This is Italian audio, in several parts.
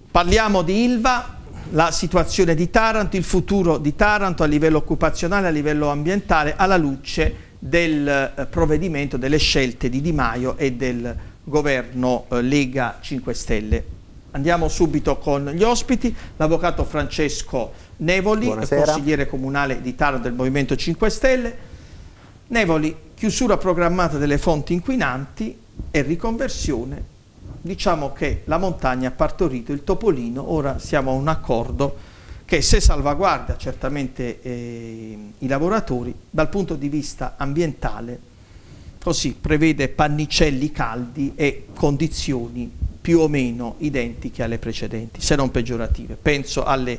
Parliamo di Ilva, la situazione di Taranto, il futuro di Taranto a livello occupazionale, a livello ambientale, alla luce del provvedimento, delle scelte di Di Maio e del governo Lega 5 Stelle. Andiamo subito con gli ospiti, l'avvocato Francesco Nevoli, consigliere comunale di Taranto del Movimento 5 Stelle. Nevoli, chiusura programmata delle fonti inquinanti e riconversione. Diciamo che la montagna ha partorito il topolino, ora siamo a un accordo che, se salvaguarda certamente i lavoratori, dal punto di vista ambientale, così prevede pannicelli caldi e condizioni più o meno identiche alle precedenti, se non peggiorative. Penso alle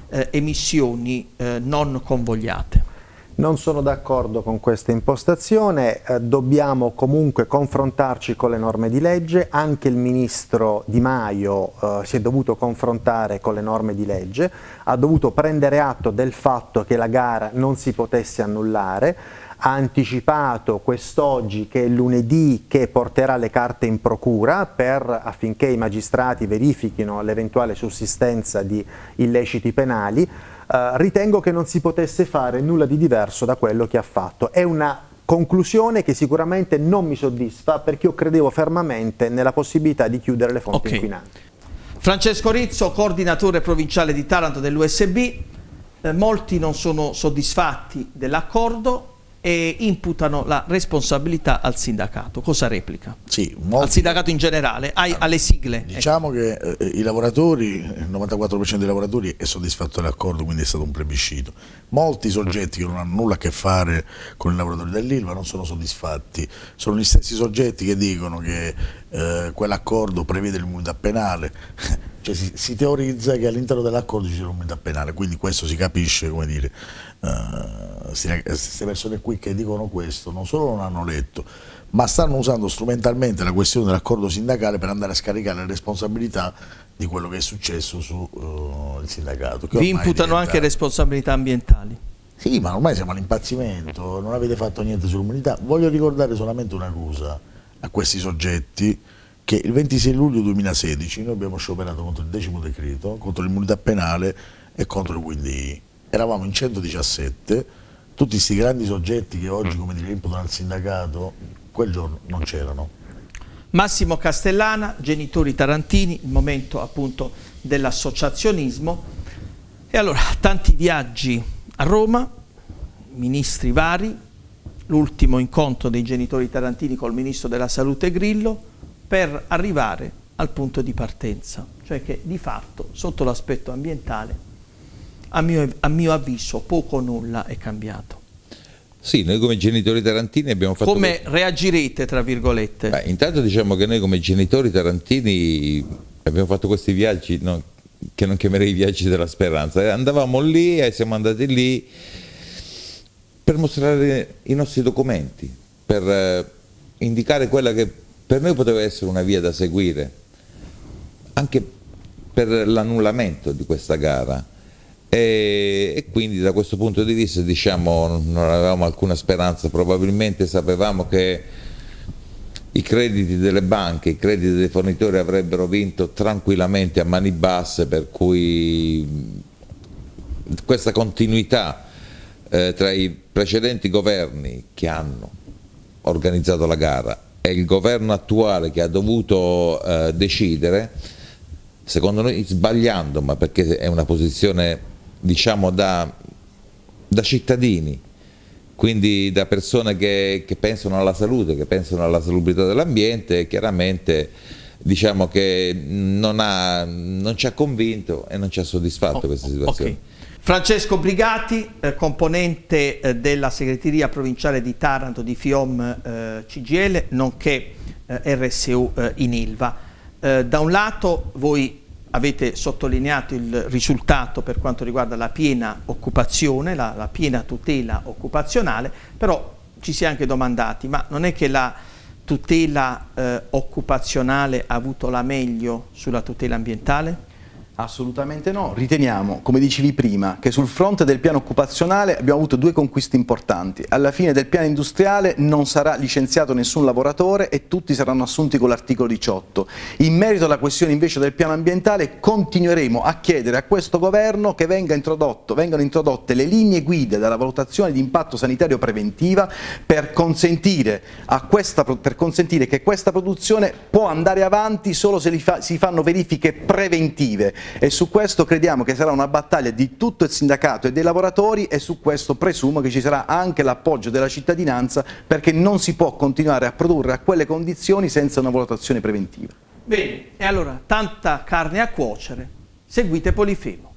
emissioni non convogliate. Non sono d'accordo con questa impostazione, dobbiamo comunque confrontarci con le norme di legge, anche il ministro Di Maio si è dovuto confrontare con le norme di legge, ha dovuto prendere atto del fatto che la gara non si potesse annullare, ha anticipato quest'oggi, che è lunedì, che porterà le carte in procura affinché i magistrati verifichino l'eventuale sussistenza di illeciti penali. Ritengo che non si potesse fare nulla di diverso da quello che ha fatto. È una conclusione che sicuramente non mi soddisfa, perché io credevo fermamente nella possibilità di chiudere le fonti inquinanti. Francesco Rizzo, coordinatore provinciale di Taranto dell'USB. Molti non sono soddisfatti dell'accordo e imputano la responsabilità al sindacato. Cosa replica? Sì, al sindacato in generale, alle sigle. Diciamo che i lavoratori, il 94% dei lavoratori è soddisfatto dell'accordo, quindi è stato un plebiscito. Molti soggetti che non hanno nulla a che fare con i lavoratori dell'Ilva non sono soddisfatti. Sono gli stessi soggetti che dicono che quell'accordo prevede l'immunità penale. Cioè si teorizza che all'interno dell'accordo ci sia l'immunità penale, quindi questo si capisce, come dire, queste persone qui che dicono questo non solo non hanno letto, ma stanno usando strumentalmente la questione dell'accordo sindacale per andare a scaricare le responsabilità di quello che è successo sul sindacato. Vi imputano anche responsabilità ambientali? Sì, ma ormai siamo all'impazzimento, non avete fatto niente sull'immunità. Voglio ricordare solamente una cosa a questi soggetti, che il 26 luglio 2016 noi abbiamo scioperato contro il 10° decreto, contro l'immunità penale e contro il Quindi eravamo in 117, tutti questi grandi soggetti che oggi, come dire, imputano al sindacato, quel giorno non c'erano. Massimo Castellana, genitori tarantini, il momento appunto dell'associazionismo. E allora, tanti viaggi a Roma, ministri vari, l'ultimo incontro dei genitori tarantini col ministro della Salute Grillo, per arrivare al punto di partenza, cioè che di fatto sotto l'aspetto ambientale a mio avviso poco o nulla è cambiato. Sì, noi come genitori tarantini abbiamo fatto... Come reagirete, tra virgolette? Beh, intanto diciamo che noi come genitori tarantini abbiamo fatto questi viaggi, no, che non chiamerei i viaggi della speranza, andavamo lì e siamo andati lì per mostrare i nostri documenti, per indicare quella che per noi poteva essere una via da seguire, anche per l'annullamento di questa gara. E quindi da questo punto di vista, diciamo, non avevamo alcuna speranza. Probabilmente sapevamo che i crediti delle banche, i crediti dei fornitori avrebbero vinto tranquillamente a mani basse, per cui questa continuità tra i precedenti governi che hanno organizzato la gara e il governo attuale che ha dovuto decidere, secondo noi sbagliando, ma perché è una posizione, diciamo, da cittadini, quindi da persone che pensano alla salute, che pensano alla salubrità dell'ambiente, chiaramente diciamo che non ci ha convinto e ci ha soddisfatto questa situazione. Okay. Francesco Brigati, componente della segreteria provinciale di Taranto di FIOM CGIL, nonché RSU in Ilva. Da un lato voi avete sottolineato il risultato per quanto riguarda la piena occupazione, la piena tutela occupazionale, però ci si è anche domandati, ma non è che la tutela occupazionale ha avuto la meglio sulla tutela ambientale? Assolutamente no, riteniamo, come dicevi prima, che sul fronte del piano occupazionale abbiamo avuto due conquiste importanti. Alla fine del piano industriale non sarà licenziato nessun lavoratore e tutti saranno assunti con l'articolo 18. In merito alla questione invece del piano ambientale continueremo a chiedere a questo governo che vengano introdotte le linee guida della valutazione di impatto sanitario preventiva per consentire che questa produzione può andare avanti solo se si fanno verifiche preventive. E su questo crediamo che sarà una battaglia di tutto il sindacato e dei lavoratori, e su questo presumo che ci sarà anche l'appoggio della cittadinanza, perché non si può continuare a produrre a quelle condizioni senza una valutazione preventiva. Bene, e allora tanta carne a cuocere, seguite Polifemo.